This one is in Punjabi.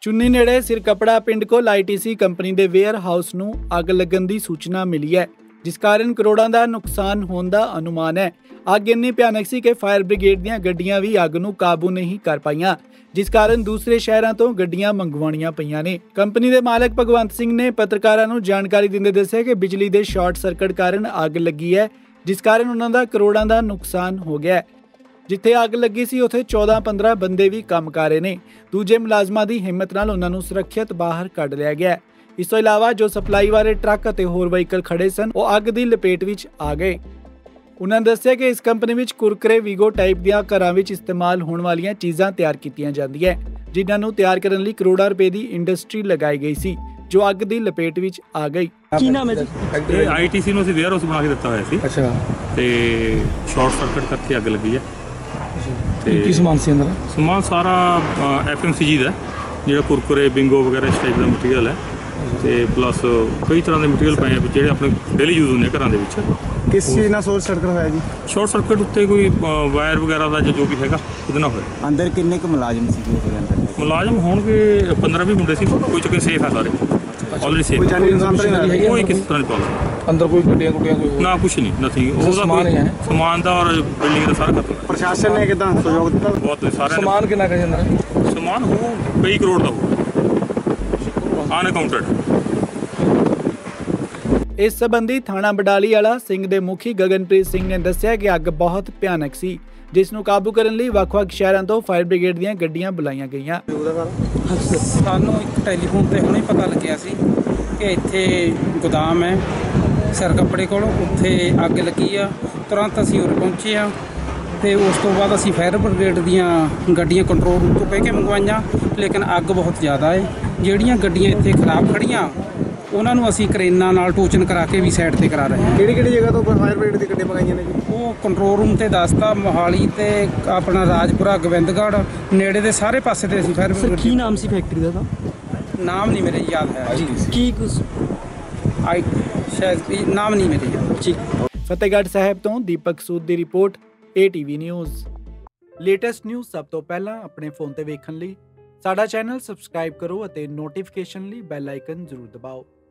चुन्नी नेड़े सिरकपड़ा पिंड कोल आईटीसी कंपनी के वेयर हाउस नूं अग लगन की सूचना मिली है, जिस कारण करोड़ों का नुकसान होने का अनुमान है। अग इन्नी भयानक सी कि फायर ब्रिगेड दीआं गड्डियां भी अग नूं काबू नहीं कर पाईआं, जिस कारण दूसरे शहरों तो गड्डियां मंगवाणियां पईआं ने। कंपनी के मालक भगवंत सिंह ने पत्रकारां नूं जानकारी दिंदे दस्सिआ कि बिजली के शॉर्ट सर्किट कारण अग लगी है, जिस कारण उन्हां दा करोड़ों का नुकसान हो गया है। जिथे अग लगी सी उत्थे 14-15 बंदे भी काम कर रहे ने। दूजे मुलाजमां दी हिम्मत नाल उन्हां नूं सुरक्षित बाहर कढ लिया गया। इस तों इलावा जो सप्लाई वाले ट्रक अते होर व्हीकल खड़े सन वो अग दी लपेट विच आ गए। उन्होंने दस्सिआ कि इस कंपनी विच कुरकुरे वीगो टाइप दीआं घरां विच इस्तेमाल होने वालियां चीज़ां तैयार कीतीआं जांदियां, जिन्हां नूं तैयार करन लई करोड़ां रुपए दी इंडस्ट्री लगाई गई सी, जो अग दी लपेट विच आ गई। ਕੀ ਨਾਮ ਹੈ ਜੀ? ਇਹ ਆਈਟੀਸੀ ਨੂੰ ਅਸੀਂ ਵੇਅਰ ਹਾਊਸ ਬਣਾ ਕੇ ਦਿੱਤਾ ਹੋਇਆ ਸੀ ਅੱਛਾ ਤੇ ਸ਼ਾਰਟ ਸਰਕਟ ਕਰਕੇ ਅੱਗ ਲੱਗੀ ਹੈ। ਕੀ ਸਮਾਨ ਸੀ ਅੰਦਰ? ਸਮਾਨ ਸਾਰਾ ਐਫਐਮਸੀਜੀ ਦਾ ਜਿਹੜਾ ਕੁਰਕੁਰੇ ਬਿੰਗੋ ਵਗੈਰਾ ਇਸ ਟਾਈਪ ਦਾ ਮਟੀਰੀਅਲ ਹੈ ਤੇ ਪਲੱਸ ਕਈ ਤਰ੍ਹਾਂ ਦੇ ਮਟੀਰੀਅਲ ਪਏ ਆ ਜਿਹੜੇ ਆਪਣੇ ਡੇਲੀ ਯੂਜ਼ ਹੁੰਦੇ ਘਰਾਂ ਦੇ ਵਿੱਚ। ਕਿਸ ਚੀਜ਼ ਨਾਲ ਸ਼ਾਰਟ ਸਰਕਟ ਹੋਇਆ ਜੀ? ਸ਼ਾਰਟ ਸਰਕਟ ਉੱਤੇ ਕੋਈ ਵਾਇਰ ਵਗੈਰਾ ਦਾ ਜੋ ਵੀ ਹੈਗਾ ਉਹਦੇ ਨਾਲ ਹੋਇਆ। ਅੰਦਰ ਕਿੰਨੇ ਕੁ ਮੁਲਾਜ਼ਮ ਸੀਗੇ ਉਹਦੇ ਅੰਦਰ? ਮੁਲਾਜ਼ਮ ਹੋਣਗੇ 15-20 ਮੁੰਡੇ ਸੀ, ਕੋਈ ਚੱਕੇ ਸੇਫ ਹੈ ਸਾਰੇ, ਆਲਰੇਡੀ ਸੇਫ। ਕੋਈ ਜਾਨੀ ਨੁਕਸਾਨ ਤਾਂ ਨਹੀਂ ਹੋਇਆ? ਕੋਈ ਕਿਸੇ ਤਰ੍ਹਾਂ ਦੀ ਪ੍ਰੋਬਲਮ ਅੰਦਰ ਕੋਈ ਗੱਡੀਆਂ ਗੁੱਡੀਆਂ ਕੋਈ ਨਾ, ਕੁਛ ਨਹੀਂ, ਨਥਿੰਗ। ਉਹਦਾ ਸਮਾਨ ਹੀ ਹੈ? ਸਮਾਨ ਦਾ ਔਰ ਬਿਲਡਿੰਗ ਦਾ ਸਾਰਾ ਖਤਮ। ਪ੍ਰਸ਼ਾਸਨ ਨੇ ਕਿਦਾਂ ਸਹਿਯੋਗ ਦਿੱਤਾ? ਬਹੁਤ ਸਾਰਿਆਂ ਨੇ। ਸਮਾਨ ਕਿੰਨਾ ਕਹੇ ਅੰਦਰ? ਸਮਾਨ ਹੋ ਕਈ ਕਰੋੜ ਦਾ ਹੋ ਅਨਅਕਾਊਂਟਡ। इस संबंधी थाणा बडाली वाला सिंह के मुखी गगनप्रीत सिंह ने दस्सिआ कि अग बहुत भयानक सी, जिस नूं काबू करन लई ਵੱਖ-ਵੱਖ शहरों तो फायर ब्रिगेड दीआं गड्डियां बुलाईਆਂ गईਆਂ। ਸਾਨੂੰ ਇੱਕ ਟੈਲੀਫੋਨ ਤੇ ਹੁਣੇ ਪਤਾ ਲੱਗਿਆ ਸੀ ਕਿ ਇੱਥੇ ਗੋਦਾਮ ਹੈ ਸਿਰਕੱਪੜੇ ਕੋਲ, ਉੱਥੇ ਅੱਗ ਲੱਗੀ ਆ। ਤੁਰੰਤ ਅਸੀਂ ਉਰੇ ਪਹੁੰਚੇ ਆ ਤੇ ਉਸ ਤੋਂ ਬਾਅਦ ਅਸੀਂ ਫਾਇਰ ਬ੍ਰਿਗੇਡ ਦੀਆਂ ਗੱਡੀਆਂ ਕੰਟਰੋਲ ਰੂਮ ਤੋਂ ਕਹਿ ਕੇ ਮੰਗਵਾਈਆਂ, ਲੇਕਿਨ ਅੱਗ ਬਹੁਤ ਜ਼ਿਆਦਾ ਹੈ। ਜਿਹੜੀਆਂ ਗੱਡੀਆਂ ਇੱਥੇ ਖਰਾਬ ਖੜੀਆਂ ਉਹਨਾਂ ਨੂੰ ਅਸੀਂ ਕਰੇਨਾਂ ਨਾਲ ਟੋਚਨ ਕਰਾ ਕੇ ਵੀ ਸਾਈਡ ਤੇ ਕਰਾ ਰਹੇ ਹਾਂ। ਕਿਹੜੀ ਜਗ੍ਹਾ ਤੋਂ ਫਾਇਰ ਬ੍ਰਿਗੇਡ ਦੀ ਗੱਡੀਆਂ ਮੰਗਾਈਆਂ ਨੇ ਜੀ? ਉਹ ਕੰਟਰੋਲ ਰੂਮ ਤੇ ਦੱਸਤਾ, ਮੋਹਾਲੀ ਤੇ ਆਪਣਾ ਰਾਜਪੁਰਾ ਗੋਬਿੰਦਗੜ੍ਹ ਨੇੜੇ ਦੇ ਸਾਰੇ ਪਾਸੇ ਤੇ ਅਸੀਂ ਫਾਇਰ ਬ੍ਰਿਗੇਡ। ਕੀ ਨਾਮ ਸੀ ਫੈਕਟਰੀ ਦਾ ਤਾਂ? ਨਾਮ ਨਹੀਂ ਮੇਰੇ ਯਾਦ ਹੈ ਜੀ। ਕੀ ਕੁਝ ਸ਼ਾਇਦ ਨਾਮ ਨਹੀਂ ਮੇਰੇ ਯਾਦ। ਠੀਕ। ਫਤਿਹਗੜ੍ਹ ਸਾਹਿਬ ਤੋਂ ਦੀਪਕ ਸੂਦ ਦੀ report, ATV news. Latest news ਸਭ ਤੋਂ ਪਹਿਲਾਂ ਆਪਣੇ ਫੋਨ ਤੇ ਵੇਖਣ ਲਈ ਸਾਡਾ ਚੈਨਲ ਸਬਸਕ੍ਰਾਈਬ ਕਰੋ ਅਤੇ ਨੋਟੀਫਿਕੇਸ਼ਨ ਲਈ ਬੈਲ ਆਈਕਨ ਜ਼ਰੂਰ ਦਬਾਓ।